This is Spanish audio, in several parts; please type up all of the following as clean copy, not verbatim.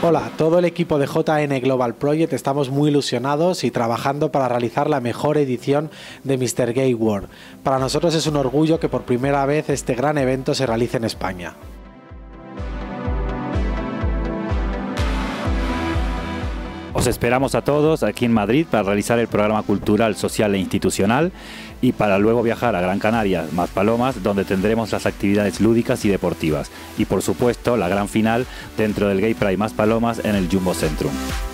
Hola, todo el equipo de JN Global Project estamos muy ilusionados y trabajando para realizar la mejor edición de Mr. Gay World. Para nosotros es un orgullo que por primera vez este gran evento se realice en España. Os esperamos a todos aquí en Madrid para realizar el programa cultural, social e institucional y para luego viajar a Gran Canaria, Maspalomas, donde tendremos las actividades lúdicas y deportivas. Y por supuesto, la gran final dentro del Gay Pride Maspalomas en el Jumbo Centrum.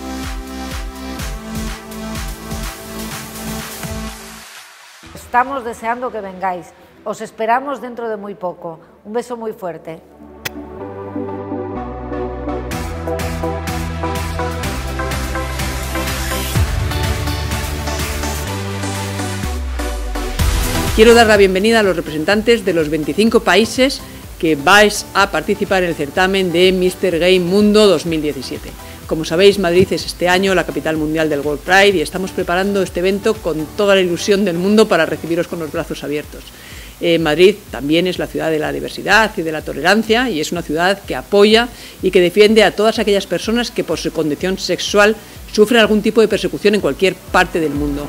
Estamos deseando que vengáis. Os esperamos dentro de muy poco. Un beso muy fuerte. Quiero dar la bienvenida a los representantes de los 25 países que vais a participar en el certamen de Mr. Gay Mundo 2017. Como sabéis, Madrid es este año la capital mundial del World Pride y estamos preparando este evento con toda la ilusión del mundo para recibiros con los brazos abiertos. Madrid también es la ciudad de la diversidad y de la tolerancia y es una ciudad que apoya y que defiende a todas aquellas personas que por su condición sexual sufren algún tipo de persecución en cualquier parte del mundo.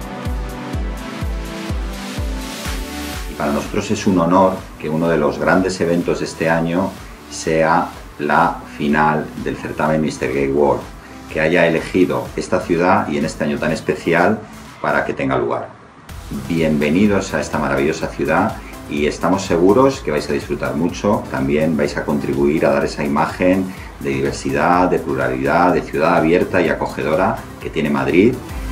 Para nosotros es un honor que uno de los grandes eventos de este año sea la final del certamen Mr. Gay World, que haya elegido esta ciudad y en este año tan especial para que tenga lugar. Bienvenidos a esta maravillosa ciudad y estamos seguros que vais a disfrutar mucho, también vais a contribuir a dar esa imagen de diversidad, de pluralidad, de ciudad abierta y acogedora que tiene Madrid.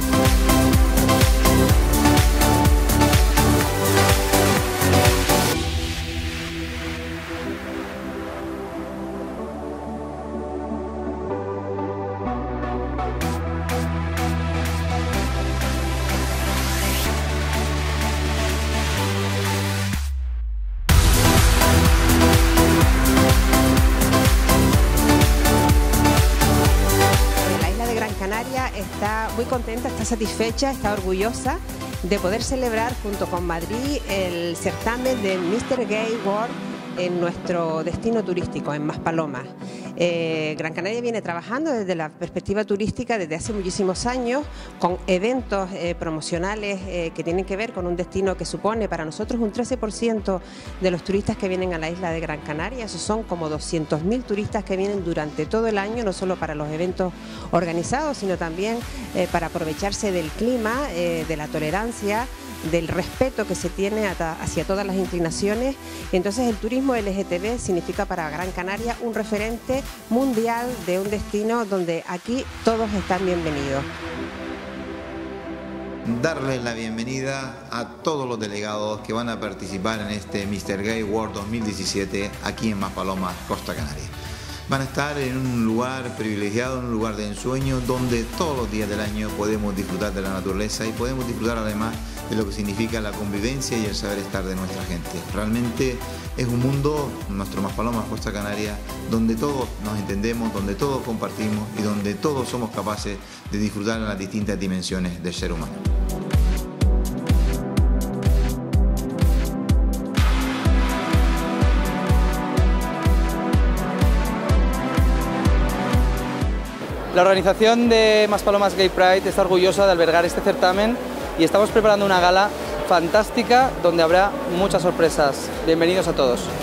Está muy contenta, está satisfecha, está orgullosa de poder celebrar junto con Madrid el certamen de Mr. Gay World en nuestro destino turístico, en Maspalomas. Gran Canaria viene trabajando desde la perspectiva turística desde hace muchísimos años con eventos promocionales que tienen que ver con un destino que supone para nosotros un 13% de los turistas que vienen a la isla de Gran Canaria. Esos son como 200.000 turistas que vienen durante todo el año, no solo para los eventos organizados, sino también para aprovecharse del clima, de la tolerancia, del respeto que se tiene hacia todas las inclinaciones. Entonces el turismo LGTB significa para Gran Canaria un referente mundial de un destino donde aquí todos están bienvenidos. Darles la bienvenida a todos los delegados que van a participar en este Mr. Gay World 2017 aquí en Maspalomas, Costa Canaria. Van a estar en un lugar privilegiado, en un lugar de ensueño, donde todos los días del año podemos disfrutar de la naturaleza y podemos disfrutar además de lo que significa la convivencia y el saber estar de nuestra gente. Realmente es un mundo, nuestro Maspalomas, Costa Canaria, donde todos nos entendemos, donde todos compartimos y donde todos somos capaces de disfrutar en las distintas dimensiones del ser humano. La organización de Maspalomas Gay Pride está orgullosa de albergar este certamen y estamos preparando una gala fantástica donde habrá muchas sorpresas. Bienvenidos a todos.